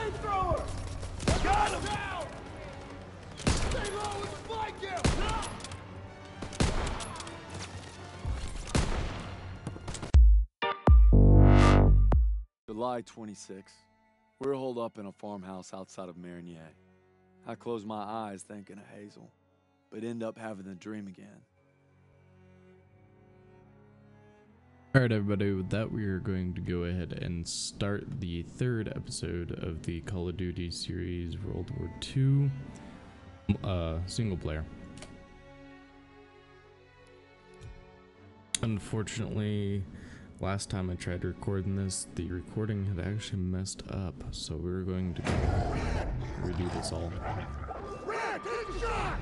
Flamethrower! Got him! Down! Stay low and spike him! July 26th. We're holed up in a farmhouse outside of Marigny. I close my eyes thinking of Hazel, but end up having the dream again. Alright everybody, with that we are going to go ahead and start the third episode of the Call of Duty series World War II single player. Unfortunately, last time I tried recording this, the recording had actually messed up, so we're going to redo this all. Red, take a shot!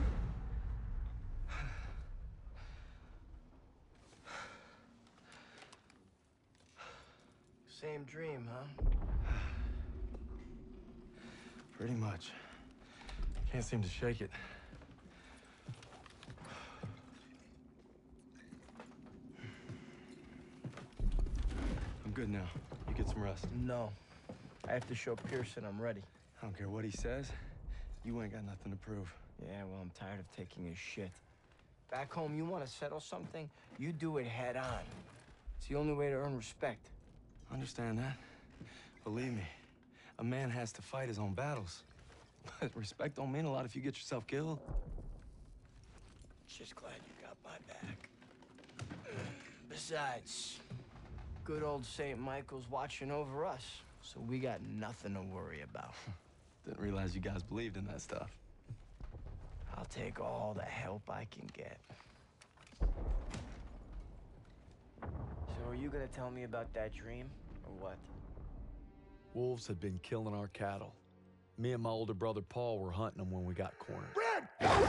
Same dream, huh? Pretty much. Can't seem to shake it. I'm good now. You get some rest. No. I have to show Pearson I'm ready. I don't care what he says. You ain't got nothing to prove. Yeah, well, I'm tired of taking his shit. Back home, you want to settle something, you do it head on. It's the only way to earn respect. Understand that? Believe me, a man has to fight his own battles. But respect don't mean a lot if you get yourself killed. Just glad you got my back. Besides, good old St. Michael's watching over us, so we got nothing to worry about. Didn't realize you guys believed in that stuff. I'll take all the help I can get. So are you gonna tell me about that dream, or what? Wolves had been killing our cattle. Me and my older brother Paul were hunting them when we got cornered. Red!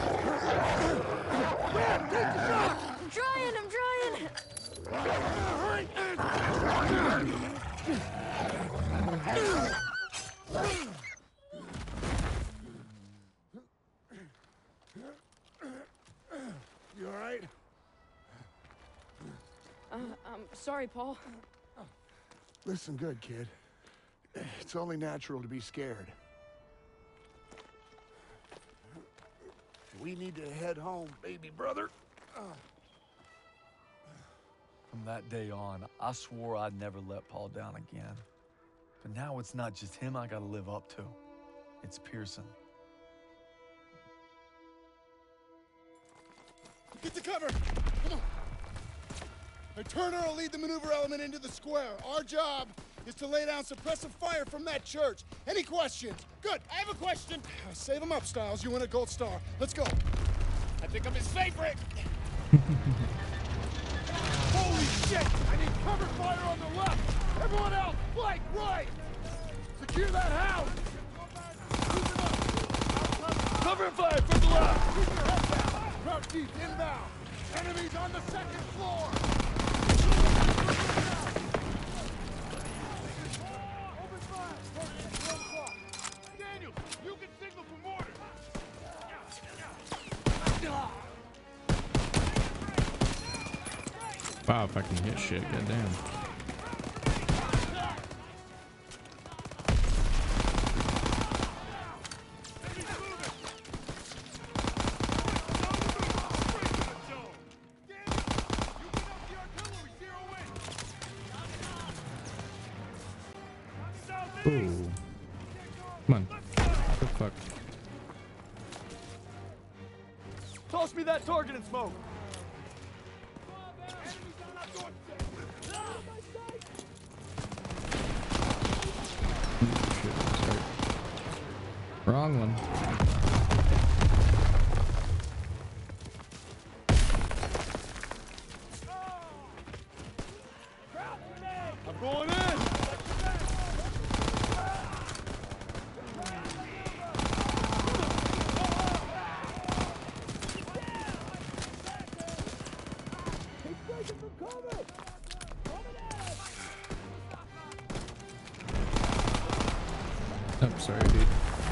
Red, take the shot! I'm trying! Hurry! You all right? I'm sorry, Paul. Listen good, kid. It's only natural to be scared. We need to head home, baby brother. From that day on, I swore I'd never let Paul down again. But now it's not just him I gotta live up to. It's Pearson. Get to cover! Come on! Now, Turner will lead the maneuver element into the square. Our job is to lay down suppressive fire from that church. Any questions? Good, I have a question. Save them up, Styles. You win a gold star. Let's go. I think I'm his favorite. Holy shit! I need cover fire on the left. Everyone else, flank right. Secure that house. Cover fire from the left. Keep your head down. Route deep inbound. Enemies on the second floor. Daniel, you can signal for mortar. Wow, if I can hit shit, goddamn. Ooh. Come on. What the fuck? Toss me that target and smoke! Shit, sorry. Wrong one. I'm going in! Oh, sorry, dude.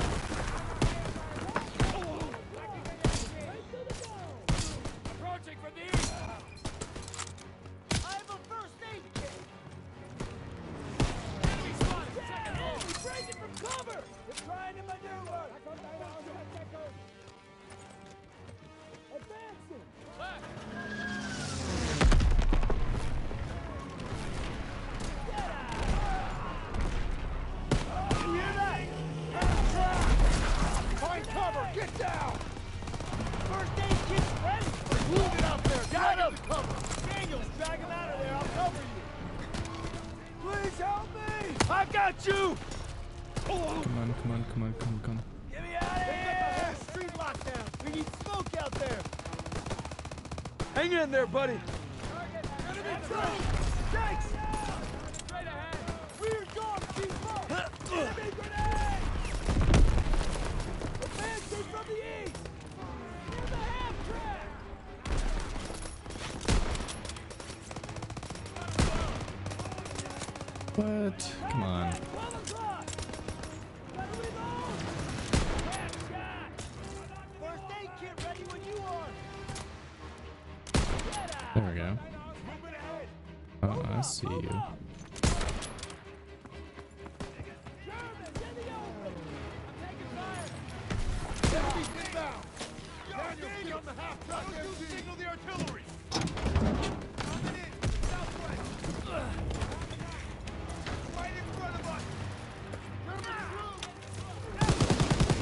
Approaching from the east. I have a first aid kit. Enemy spotted. Second hole. He's raising from cover. I got you! Come on, come on, come on, come on, come on. Get me out of here! Street lockdown. We need smoke out there. Hang in there, buddy. Enemy drone! Thanks! Straight ahead. We're gone. Keep up. Enemy grenade! Advancing from the east. Near the half track. What? Come on. 12 o'clock. Gotta reload. Last shot. First aid kit ready when you are. Get out. There we go. Oh, I see you. Germans in the open. I'm taking fire. Enemies inbound! Daniel, stay on the half-track MG! Signal the artillery! Coming in, southwest! Right in front of us! German through!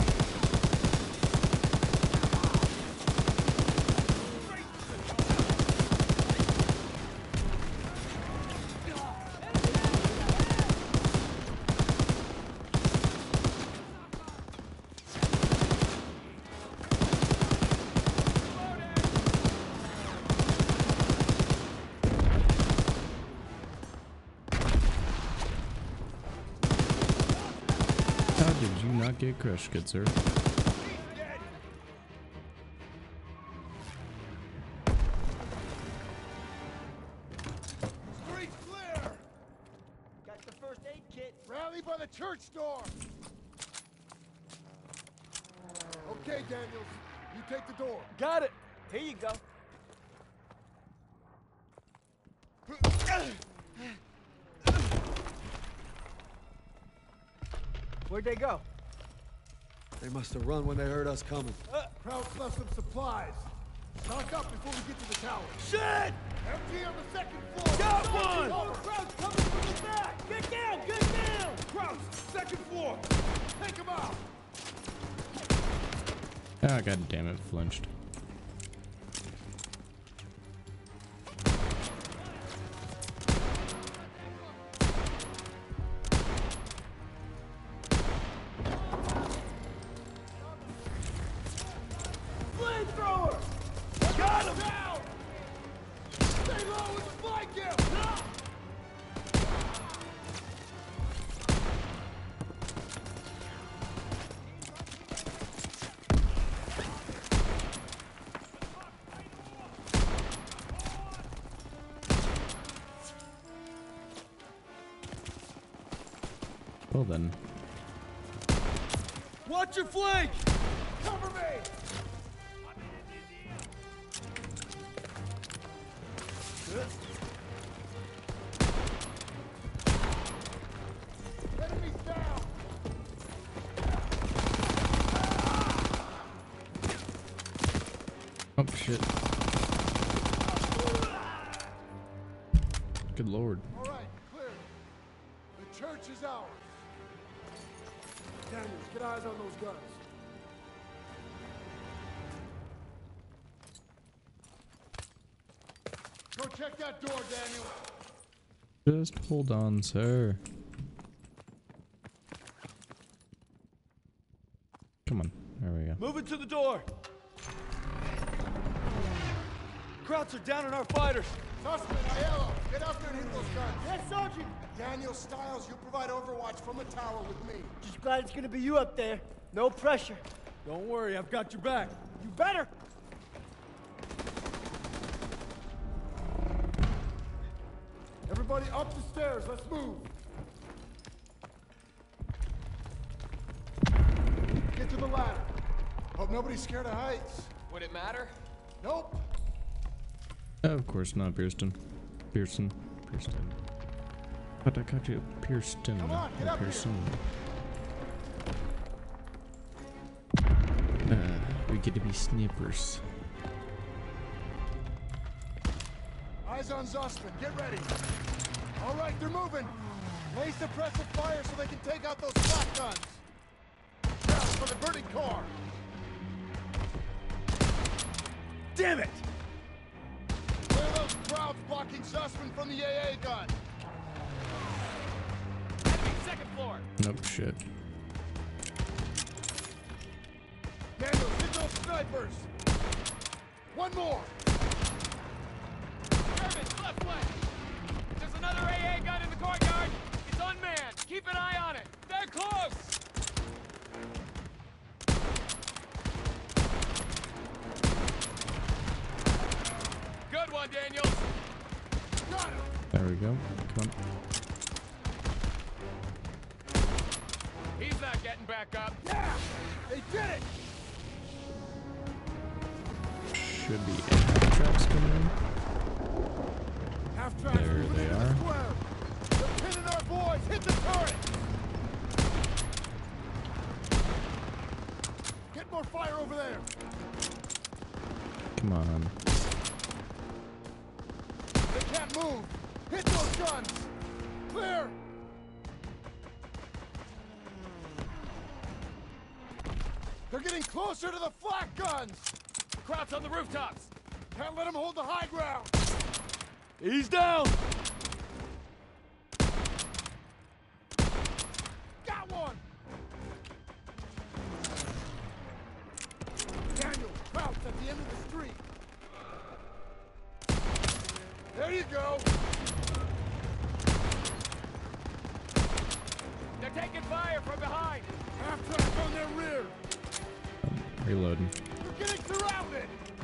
How did you not get crushed, good sir? Street's clear! Got the first aid kit. Rally by the church door! Okay, Daniels. You take the door. Got it. Here you go. Where'd they go? They must have run when they heard us coming. Krauts left some supplies. Stock up before we get to the tower. Shit! MG on the second floor! Got one! Oh, Krauts coming from the back! Get down! Get down! Krauts, second floor! Take him out! Ah, god damn it, flinched. Flamethrower! Got him! Down! Stay low and spike him! Well then. Watch your flank! Cover me! Enemies down! Oh shit. Good lord. All right, clear. The church is ours. Daniels, get eyes on those guns. Go check that door, Daniel. Just hold on, sir. Come on. There we go. Moving to the door. Krauts are down on our fighters. Sussman, Aiello, get out there and hit those guns. Yes, Sergeant. Daniel Stiles, you provide overwatch from a tower with me. Just glad it's gonna be you up there. No pressure. Don't worry, I've got your back. You better. Everybody up the stairs, let's move. Get to the ladder. Hope nobody's scared of heights. Would it matter? Nope. Of course not, Pearson. Pearson. But I got you, Pearson. Come on, get up here. Pearson. We get to be snipers. Eyes on Zussman, get ready. All right, they're moving. Lay suppressive fire so they can take out those flak guns. Now for the burning car. Damn it! Clear those crowds blocking Zussman from the AA gun. Enemy Nope, shit. Daniel, hit those snipers! One more! German, left flank! There's another AA gun in the courtyard! It's unmanned! Keep an eye on it! They're close! Good one, Daniels! Got him! There we go. Come He's not getting back up. Yeah! They did it! on. Should be half tracks coming in. Half tracks There moving they into the are. square. They're pinning our boys! Hit the turret! Get more fire over there! Come on. They can't move! Hit those guns! Clear! They're getting closer to the flak guns! Crowd's on the rooftops! Can't let them hold the high ground! He's down! Got one! Daniel, Krauts at the end of the street! There you go! They're taking fire from behind! Half track on their rear! Reloading. They're getting surrounded!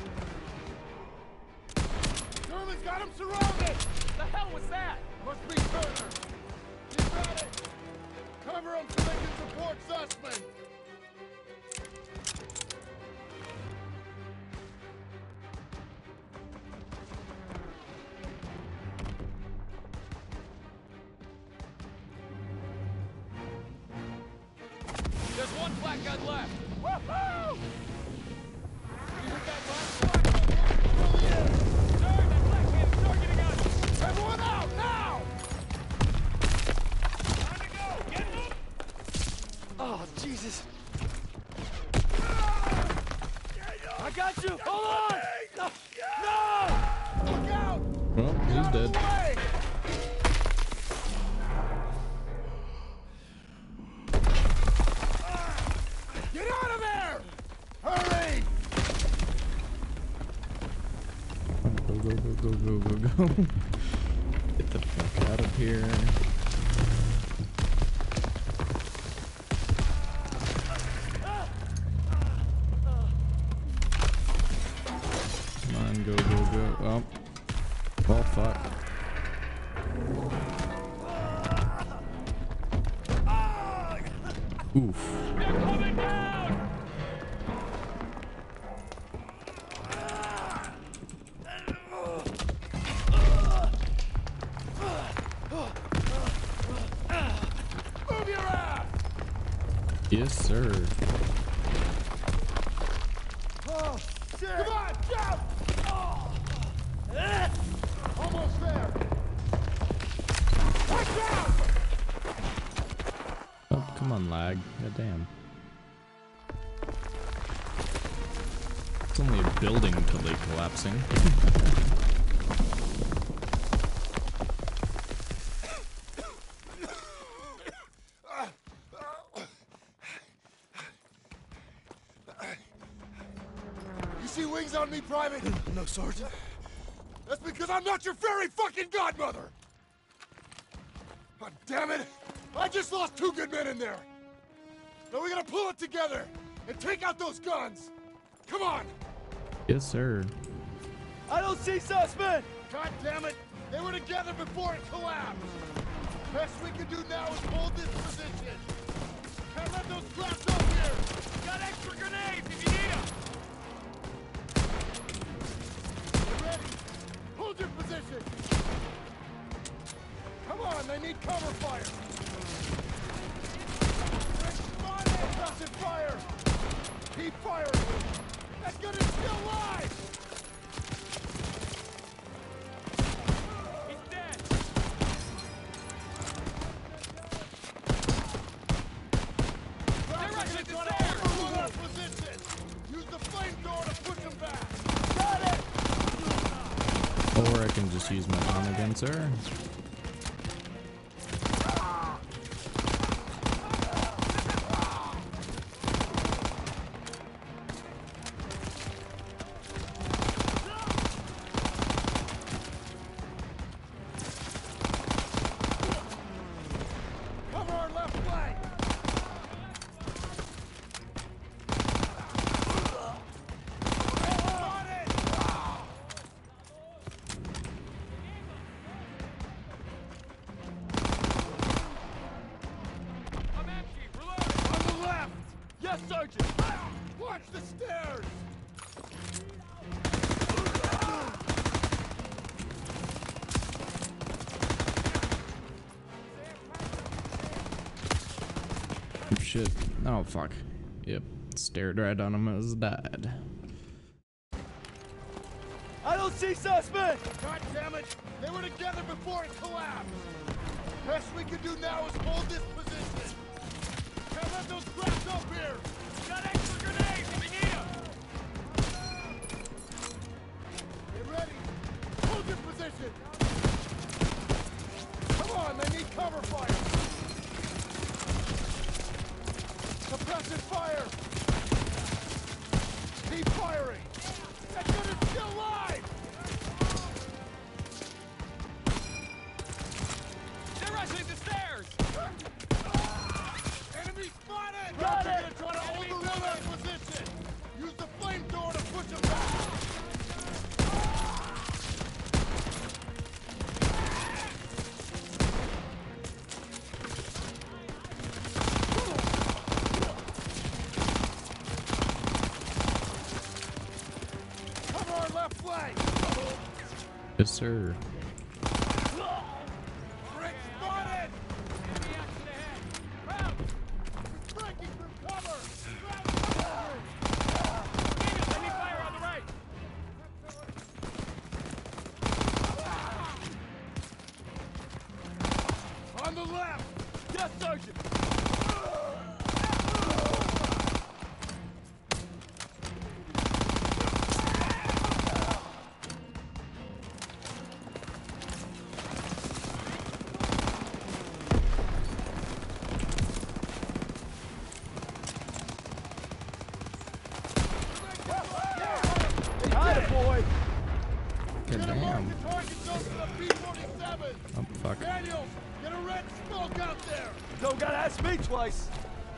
Germans got them surrounded! The hell was that? Must be Turner! Keep at it! Cover them so they can support Sussman! There's one flak gun left! Woohoo! You hit that last flak gun? Sir, that flak can is targeting us! Everyone out, now! Time to go! Get him! Oh, Jesus. I got you. Hold on. No. Look out! Well, Get he's out of dead. the way! Get out of there! Hurry! Go, go, go, go, go, go, go. Get the fuck out of here. Come on, go, go, go. Oh. Well, fuck. Oof. They're coming down! Move your ass! Yes, sir. Oh, shit! Come on, jump! Almost there! Watch out! Oh, come on, lag. God damn. It's only a building totally collapsing. You see wings on me, Private? No, Sergeant. That's because I'm not your fairy fucking godmother! God damn it! I just lost 2 good men in there! Now we gotta pull it together and take out those guns! Come on! Yes, sir. I don't see Sussman. God damn it! They were together before it collapsed! Best we can do now is hold this position! Can't let those traps up here! Got extra grenades if you need them! Get ready! Hold your position! Come on, they need cover fire! Suppressive fire! Keep firing! That gun is still alive! He's dead! They're rushing gonna the try to stairs! overrun our position! Use the flamethrower to push them back! Got it! Or I can just use my gun again, sir. Sergeant! Watch the stairs! Shit. Oh, fuck. Yep. Stared right on him as died. I don't see suspect! God damn it! They were together before it collapsed! Best we can do now is hold this position! Can't let those cracks up here! Got extra grenades! We need them! Get ready! Hold your position! Come on, they need cover fire! Suppressive fire! Keep firing! That unit's still alive! They're rushing the stairs! Enemy spotted! Got You're it! gonna try to overrun our position! Use the flamethrower to push them back! Cover our left flank! Yes, sir. Rick spotted! Enemy action ahead! Round! Breaking from cover! Grab cover! Enemy fire on the right! On the left! Yes, Sergeant! Got it, boy! God Get a mark damn. the target zone for the P-47! Oh, fuck. Daniels, get a red smoke out there! Don't gotta ask me twice!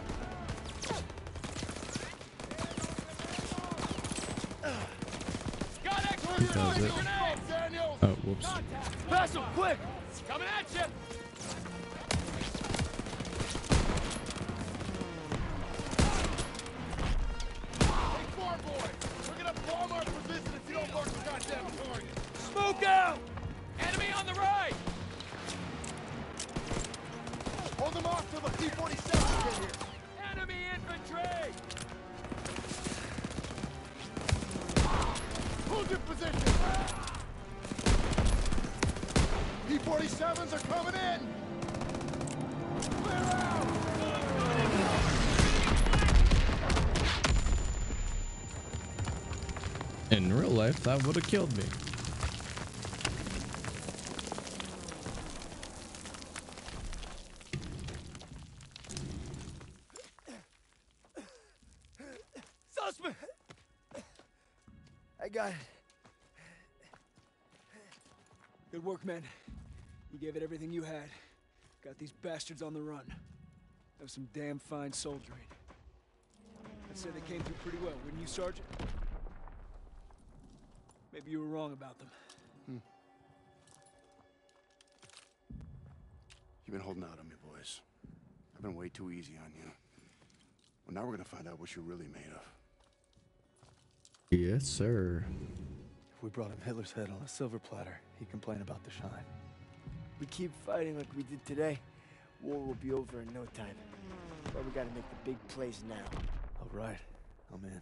Got extra He does it. grenades! Daniels! Oh, whoops. Pass him, quick! Coming at you! Hey, Farm Boy! We're gonna bomb our position if you don't mark the goddamn target! Smoke out! Enemy on the right! Hold them off till the P-47 get here! Enemy infantry! Hold your position! P-47s are coming in! Clear out! In real life, that would have killed me. Suspect! I got it. Good work, men. You gave it everything you had. Got these bastards on the run. That was some damn fine soldiering. I'd say they came through pretty well, wouldn't you, Sergeant? Maybe you were wrong about them. You've been holding out on me, boys. I've been way too easy on you. Well, now we're gonna find out what you're really made of. Yes, sir. If we brought him Hitler's head on a silver platter, he'd complain about the shine. We keep fighting like we did today, war will be over in no time. But we gotta make the big plays now. All right, I'm in.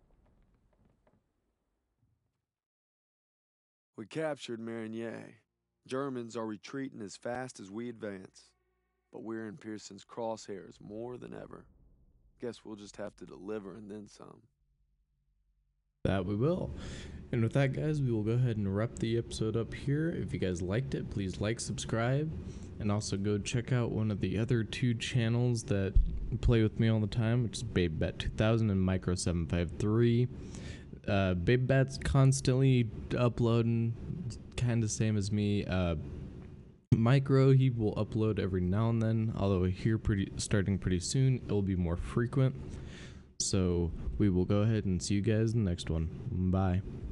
We captured Marigny. Germans are retreating as fast as we advance. But we're in Pearson's crosshairs more than ever. Guess we'll just have to deliver and then some. That we will. And with that, guys, we will go ahead and wrap the episode up here. If you guys liked it, please like, subscribe, and also go check out one of the other two channels that play with me all the time, which is BabeBat2000 and Micro753. BabeBat's constantly uploading, kind of same as me. Micro, he will upload every now and then, although here starting pretty soon, it will be more frequent. So we will go ahead and see you guys in the next one. Bye.